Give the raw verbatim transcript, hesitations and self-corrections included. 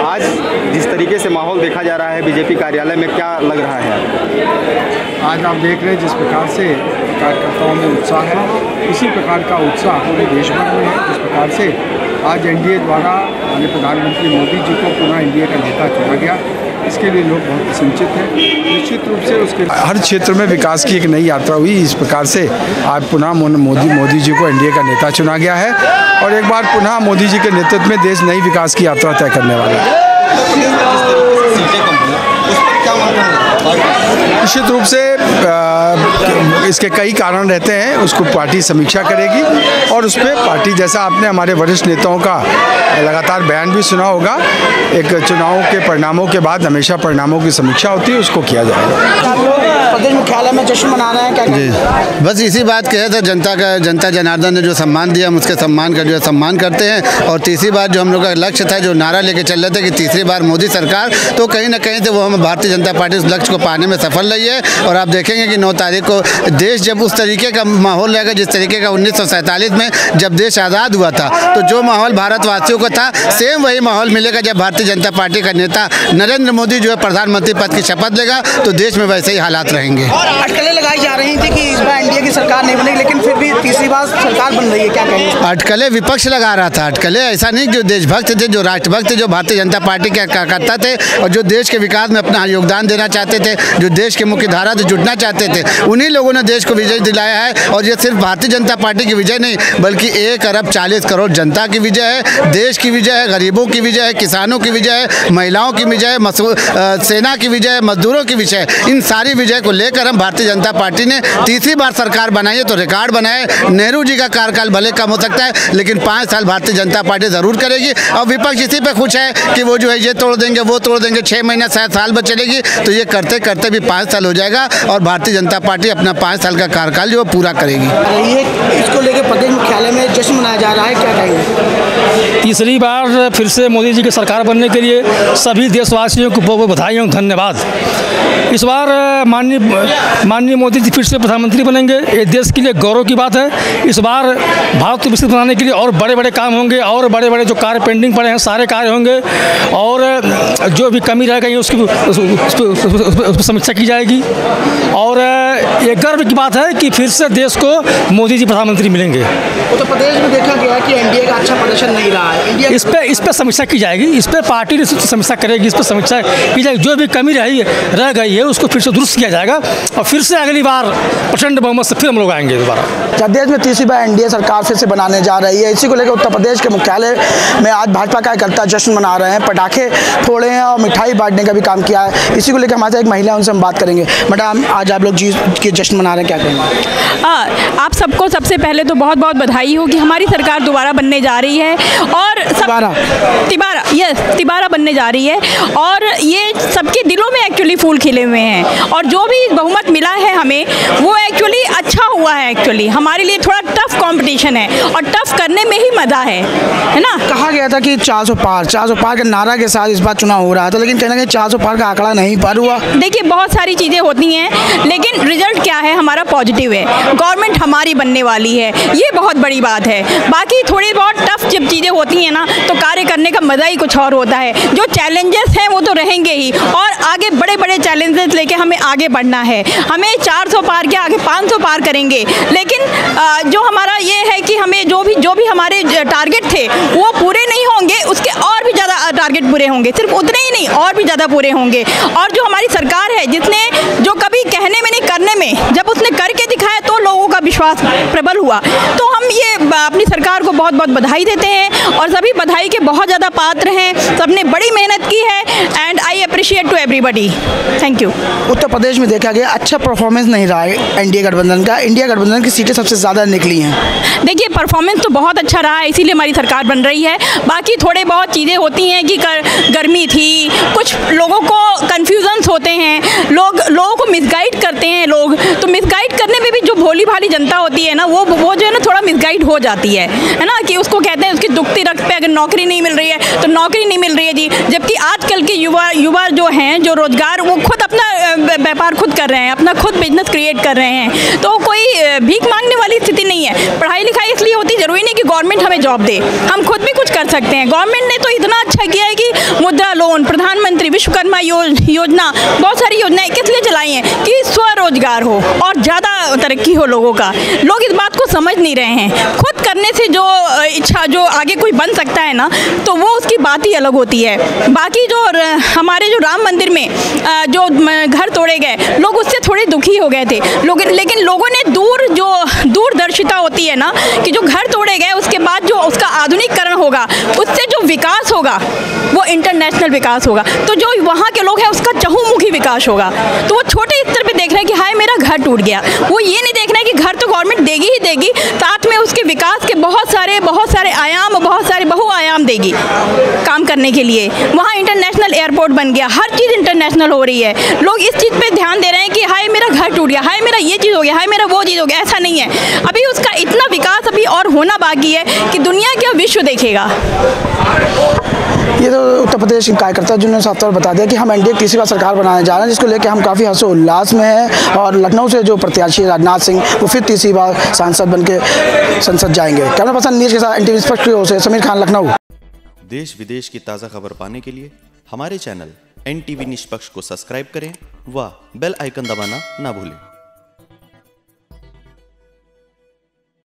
आज जिस तरीके से माहौल देखा जा रहा है बीजेपी कार्यालय में, क्या लग रहा है? आज आप देख रहे हैं जिस प्रकार से कार्यकर्ताओं में उत्साह है, इसी प्रकार का उत्साह पूरे देश भर में है। जिस प्रकार से आज एनडीए द्वारा माननीय प्रधानमंत्री मोदी जी को पुनः एनडीए का नेता चुना गया, इसके लिए लोग बहुत प्रसन्नचित हैं। निश्चित रूप से उसके हर क्षेत्र में विकास की एक नई यात्रा हुई। इस प्रकार से आज पुनः मोदी मोदी जी को एनडीए का नेता चुना गया है और एक बार पुनः मोदी जी के नेतृत्व में देश नई विकास की यात्रा तय करने वाला है। निश्चित रूप से इसके कई कारण रहते हैं, उसको पार्टी समीक्षा करेगी और उस पर पार्टी, जैसा आपने हमारे वरिष्ठ नेताओं का लगातार बयान भी सुना होगा, एक चुनावों के परिणामों के बाद हमेशा परिणामों की समीक्षा होती है, उसको किया जाएगा। प्रदेश मुख्यालय में जश्न मना रहे हैं क्या? जी, बस इसी बात कहे थे, जनता का जनता जनार्दन ने जो सम्मान दिया हम उसके सम्मान का जो है सम्मान करते हैं। और तीसरी बार जो हम लोग का लक्ष्य था, जो नारा लेके चल रहे थे कि तीसरी बार मोदी सरकार, तो कहीं ना कहीं से वो हम भारतीय जनता पार्टी उस लक्ष्य को पाने में सफल रही है। और आप देखेंगे कि नौ तारीख को देश जब उस तरीके का माहौल रहेगा जिस तरीके का उन्नीस सौ सैंतालीस में जब देश आज़ाद हुआ था, तो जो माहौल भारतवासियों को था सेम वही माहौल मिलेगा जब भारतीय जनता पार्टी का नेता नरेंद्र मोदी जो है प्रधानमंत्री पद की शपथ लेगा, तो देश में वैसे ही हालात रहेंगे। अटकलें लगाई जा रही थी कि इस बार एनडीए की सरकार नहीं बनेगी, लेकिन फिर भी तीसरी बार सरकार बन रही है, क्या कहेंगे? अटकलें विपक्ष लगा रहा था, अटकलें ऐसा नहीं, जो देशभक्त थे, जो राष्ट्रभक्त थे, जो भारतीय जनता पार्टी के कार्यकर्ता थे और जो देश के विकास में अपना योगदान देना चाहते थे, जो देश के मुख्य धारा से जुड़ना चाहते थे, उन्हीं लोगों ने देश को विजय दिलाया है। और ये सिर्फ भारतीय जनता पार्टी की विजय नहीं, बल्कि एक अरब चालीस करोड़ जनता की विजय है, देश की विजय है, गरीबों की विजय है, किसानों की विजय है, महिलाओं की विजय है, सेना की विजय है, मजदूरों की विजय है। इन सारी विजय को लेकर हम भारतीय जनता पार्टी ने तीसरी बार सरकार बनाई है, तो रिकॉर्ड बनाए। नेहरू जी का कार्यकाल भले कम हो सकता है, लेकिन पाँच साल भारतीय जनता पार्टी ज़रूर करेगी। और विपक्ष इसी पे खुश है कि वो जो है ये तोड़ देंगे, वो तोड़ देंगे, छः महीना शायद साल भर चलेगी, तो ये करते करते भी पाँच साल हो जाएगा और भारतीय जनता पार्टी अपना पाँच साल का कार्यकाल जो है पूरा करेगी। ये इसको लेकर प्रदेश मुख्यालय में जश्न मनाया जा रहा है, क्या कहेंगे? तीसरी बार फिर से मोदी जी की सरकार बनने के लिए सभी देशवासियों को बहुत बहुत बधाई और धन्यवाद। इस बार माननीय माननीय मोदी जी फिर से प्रधानमंत्री बनेंगे, ये देश के लिए गौरव की बात है। इस बार भारत को विकसित बनाने के लिए और बड़े बड़े काम होंगे और बड़े बड़े जो कार्य पेंडिंग पड़े हैं सारे कार्य होंगे और जो भी कमी रह गई है उसकी उस पर समीक्षा की जाएगी। और ये गर्व की बात है कि फिर से देश को मोदी जी प्रधानमंत्री मिलेंगे। उत्तर प्रदेश में देखा गया कि एनडीए का अच्छा प्रदर्शन नहीं रहा है, इंडिया इस पे इस पे समीक्षा की जाएगी, इस पे पार्टी समीक्षा करेगी, इस पर समीक्षा की जाएगी। जो भी कमी रही रह गई है उसको फिर से दुरुस्त किया जाएगा और फिर से अगली बार प्रचंड बहुमत से फिर हम लोग आएंगे दोबारा। प्रदेश में तीसरी बार एनडीए सरकार फिर से बनाने जा रही है, इसी को लेकर उत्तर प्रदेश के मुख्यालय में आज भाजपा कार्यकर्ता जश्न मना रहे हैं, पटाखे फोड़े हैं और मिठाई बांटने का भी काम किया है। इसी को लेकर हमारे एक महिला, उनसे हम बात करेंगे। मैडम, आज आप लोग जी के जश्न मना रहे हैं, क्या कहेंगे? हाँ, आप सबको सबसे पहले तो बहुत बहुत बधाई हो कि हमारी सरकार दोबारा बनने जा रही है और तिबारा तिबारा यस तिबारा बनने जा रही है और ये सबके दिलों में एक्चुअली फूल खिले हुए हैं और जो भी बहुमत मिला है हमें वो एक्चुअली अच्छा हुआ है। एक्चुअली हमारे लिए थोड़ा टफ कंपटीशन है और टफ करने में ही मज़ा है, है ना? कहा गया था कि चार सौ पार चार सौ पार के नारा के साथ इस बार चुनाव हो रहा था, लेकिन कहना कि चार सौ पार का आंकड़ा नहीं पार हुआ। देखिए, बहुत सारी चीज़ें होती हैं, लेकिन रिजल्ट क्या है हमारा पॉजिटिव है, गवर्नमेंट हमारी बनने वाली है, ये बहुत बड़ी बात है। बाकी थोड़ी बहुत टफ जब चीज़ें होती हैं ना तो कार्य करने का मज़ा ही कुछ और होता है। जो चैलेंजेस हैं वो तो रहेंगे ही और आगे बड़े बड़े चैलेंजेस लेके हमें आगे बढ़ना है। हमें चार सौ पार के आगे पाँच सौ पार करेंगे, लेकिन जो हमारा ये है कि हमें जो भी जो भी हमारे टारगेट थे वो पूरे नहीं होंगे, उसके और भी ज़्यादा टारगेट पूरे होंगे, सिर्फ उतने ही नहीं और भी ज़्यादा पूरे होंगे। और जो हमारी सरकार है जिसने जो कभी कहने में नहीं करने में जब उसने करके दिखाया तो लोगों का विश्वास प्रबल हुआ, तो हम ये अपनी सरकार को बहुत बहुत बधाई देते हैं और सभी बधाई के बहुत ज़्यादा पात्र हैं। सबने बड़ी मेहनत की है and I appreciate to everybody. Thank you. Uttar Pradesh में देखा गया अच्छा परफॉर्मेंस नहीं रहा है एनडीए गठबंधन का, इंडिया गठबंधन की सीटें सबसे ज़्यादा निकली हैं। देखिए, परफॉर्मेंस तो बहुत अच्छा रहा है, इसीलिए हमारी सरकार बन रही है। बाकी थोड़े बहुत चीज़ें होती हैं कि गर्मी थी, कुछ लोगों को कन्फ्यूजन्स होते हैं, लोग लोगों को मिसगाइड करते हैं लोग, तो मिसगाइड करने में भी जो भोली भाली जनता होती है ना वो वो जो है ना थोड़ा मिसगाइड हो जाती है है ना, कि उसको कहते हैं उसकी दुखती रक्त पे अगर नौकरी नहीं मिल रही है तो नौकरी नहीं मिल रही है जी, जबकि आजकल के युवा युवा जो हैं जो रोजगार वो खुद अपना व्यापार खुद कर रहे हैं, अपना खुद बिजनेस क्रिएट कर रहे हैं, तो कोई भीख मांगने वाली स्थिति नहीं है। पढ़ाई लिखाई इसलिए होती, जरूरी नहीं कि गवर्नमेंट हमें जॉब दे, हम खुद भी कुछ कर सकते हैं। गवर्नमेंट ने तो इतना अच्छा किया है कि मुद्रा लोन, प्रधानमंत्री विश्वकर्मा योजना, बहुत सारी योजनाएं किस लिए चलाई हैं कि स्वरोजगार हो और ज़्यादा तरक्की हो लोगों का। लोग इस बात को समझ नहीं रहे हैं। खुद करने से जो इच्छा जो आगे कोई बन सकता है ना, तो वो उसकी बात ही अलग होती है। बाकी जो हमारे जो राम मंदिर में जो घर तोड़े गए, लोग उससे थोड़े दुखी हो गए थे लोग, लेकिन लोगों ने दूर जो दूरदर्शिता होती है ना, कि जो घर तोड़े गए उसके बाद जो उसका आधुनिकीकरण होगा, उससे जो विकास होगा वो इंटरनेशनल विकास होगा, तो जो वहाँ के लोग हैं उसका चहुमुखी विकास होगा। तो वो छोटे स्तर पे देख रहे हैं कि हाय मेरा घर टूट गया, वो ये नहीं देख रहे हैं कि घर तो गवर्नमेंट देगी ही देगी, साथ में उसके विकास के बहुत सारे बहुत सारे आयाम, बहुत सारे बहुआयाम देगी काम करने के लिए। वहाँ इंटरनेशनल एयरपोर्ट बन गया, हर चीज़ इंटरनेशनल हो रही है। लोग इस चीज़ पे ध्यान दे रहे हैं कि हाय मेरा घर टूट गया, हाय मेरा ये चीज़ हो गया, हाय मेरा वो चीज़ हो गया। ऐसा नहीं है, अभी उसका इतना विकास अभी और होना बाकी है कि दुनिया क्या विश्व देखेगा। ये तो उत्तर प्रदेश के कार्यकर्ता जिन्होंने साफ तौर पर बता दिया कि हम एनडीए की तीसरी बार सरकार बनाने जा रहे हैं, जिसको लेकर हम काफ़ी हर्षोल्लास में हैं। और लखनऊ से जो प्रत्याशी राजनाथ सिंह वो फिर तीसरी बार सांसद बन के संसद जाएंगे। कैमरा पर्सन नीरज के साथ एनटीवी निष्पक्ष की ओर से समीर खान, लखनऊ। देश विदेश की ताज़ा खबर पाने के लिए हमारे चैनल एनटीवी निष्पक्ष को सब्सक्राइब करें व बेल आइकन दबाना ना भूलें।